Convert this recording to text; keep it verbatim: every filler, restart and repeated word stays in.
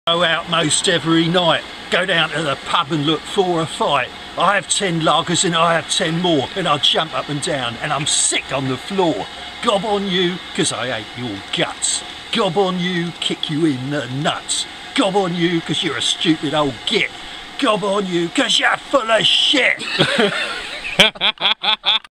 Go out most every night, go down to the pub and look for a fight. I have ten lagers and I have ten more, and I jump up and down and I'm sick on the floor. Gob on you, cause I hate your guts. Gob on you, kick you in the nuts. Gob on you, cause you're a stupid old git. Gob on you, cause you're full of shit.